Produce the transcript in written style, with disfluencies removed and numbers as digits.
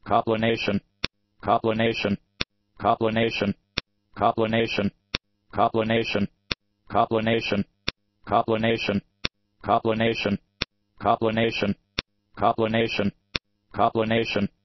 Coplination, coplination, coplination, coplination, coplination, coplination, coplination, coplination, coplination, coplination, coplination.